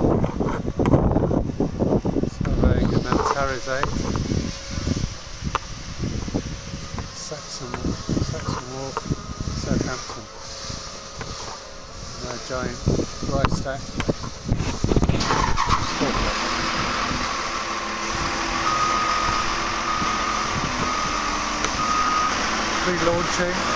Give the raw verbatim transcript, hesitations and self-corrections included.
Surveying in Antares eight. Saxon, Saxon Wharf, Southampton. And a giant rice stack. Pre-launching.